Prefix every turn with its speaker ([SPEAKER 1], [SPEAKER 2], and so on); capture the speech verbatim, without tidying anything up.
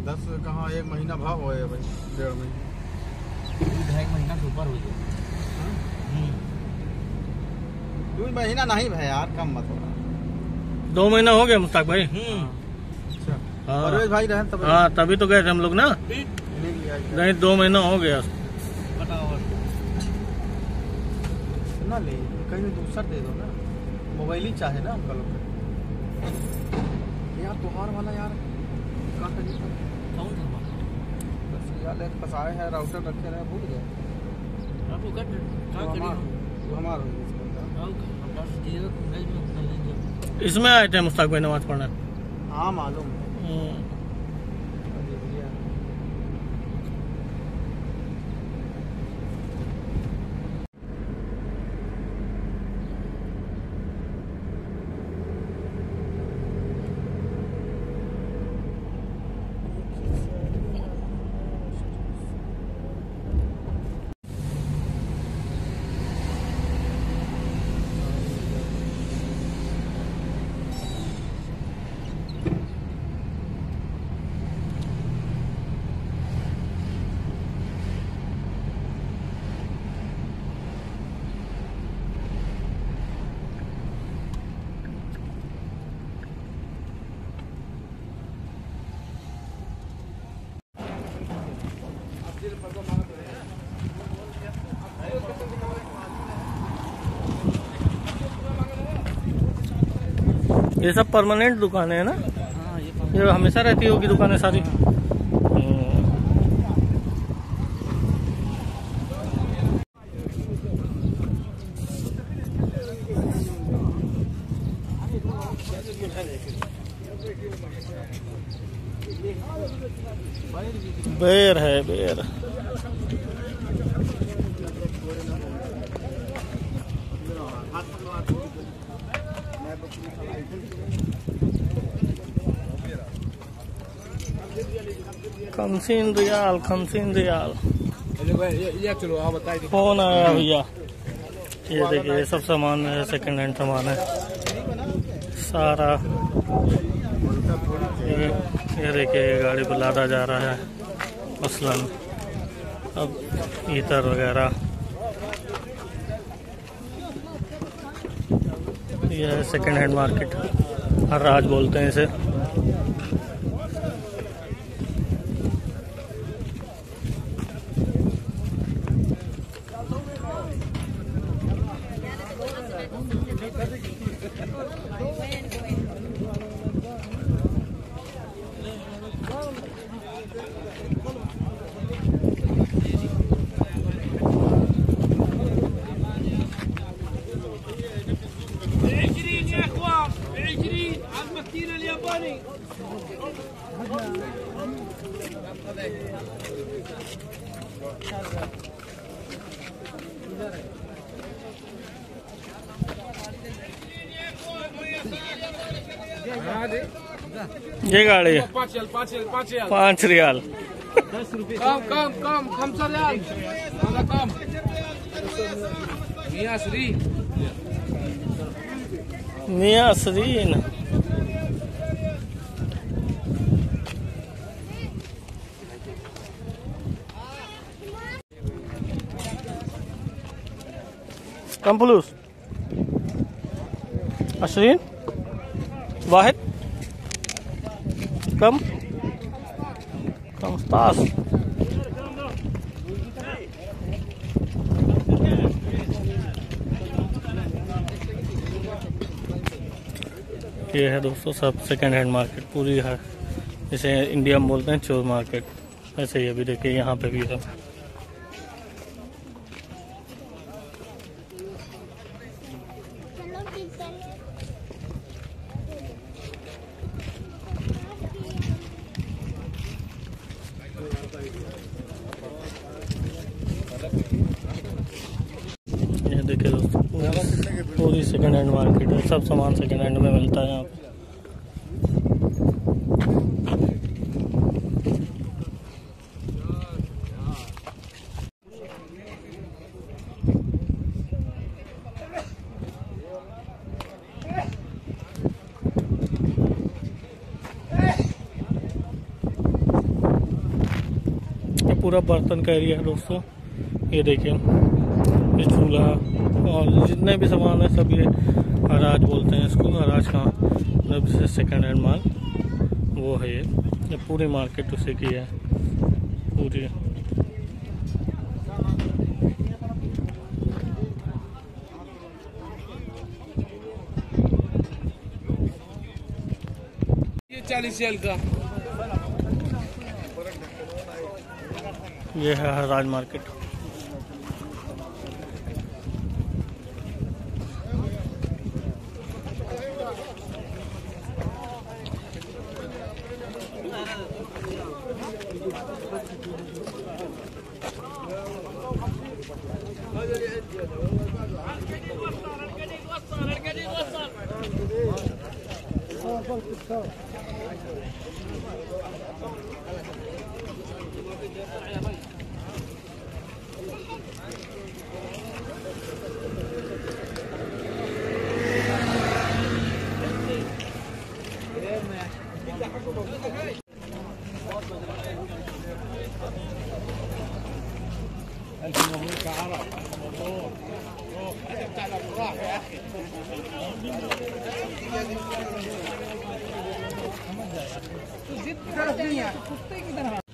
[SPEAKER 1] दस कहाँ एक महीना भाव हो भाई, डेढ़ महीना
[SPEAKER 2] ढाई महीना से ऊपर हो गया।
[SPEAKER 1] दो महीना नहीं भाई यार, कम मत हो।
[SPEAKER 3] दो महीना हो गया मुश्ताक भाई।
[SPEAKER 1] अच्छा
[SPEAKER 3] हाँ
[SPEAKER 1] परवेज भाई रहे तब।
[SPEAKER 3] हाँ तभी तो गए थे हम लोग ना। नहीं दो महीना हो गया।
[SPEAKER 1] ना ले कहीं दूसरा दे दो ना, मोबाइल ही चाहे ना हमका लोग यार। त्योहार वाला यार कहाँ का कौन था बस यार, एक फंसाए हैं राउटर रखे रहे, भूल गए।
[SPEAKER 3] इसमें आए थे मुश्ताक भाई नमाज पढ़ने।
[SPEAKER 1] हाँ मालूम है।
[SPEAKER 3] ये सब परमानेंट दुकानें है ना।
[SPEAKER 2] हाँ ये
[SPEAKER 3] ये हमेशा रहती होगी दुकानें सारी। बेर है बेर। खमसीन रियाल खमसीन रियाल।
[SPEAKER 1] चलो आप बताइए।
[SPEAKER 3] फोन आया भैया। ये देखिए ये सब सामान है, सेकंड हैंड सामान है सारा। ये, ये देखिए गाड़ी पर लादा जा रहा है मसलन अब ईतर वगैरह। ये है सेकंड हैंड मार्केट, हर राज बोलते हैं इसे। ये गाड़ी है पाँच रियाल।
[SPEAKER 1] कम कम कम कम सर यार कम। मियां श्री
[SPEAKER 3] मियां श्रीन। कम पुलूस अशरीन वाहिद कम कम तास। ये है दोस्तों सब सेकेंड हैंड मार्केट पूरी है, इसे इंडिया में बोलते हैं चोर मार्केट। ऐसे ही अभी देखिए यहाँ पे भी है। ये देखिए दोस्तों पूरी सेकेंड हैंड मार्केट है, सब सामान सेकेंड हैंड में मिलता है यहाँ पे। पूरा बर्तन का एरिया है दोस्तों। ये देखिए ये चूल्हा और जितने भी सामान है सब ये हराज बोलते हैं इसको। हराज का मतलब जैसे सेकेंड हैंड माल वो है ये। ये पूरी मार्केट उसे की है पूरी।
[SPEAKER 1] ये चालीस सेल का
[SPEAKER 3] ये है हराज मार्केट।
[SPEAKER 1] जिद नहीं है, कुत्ते की तरह।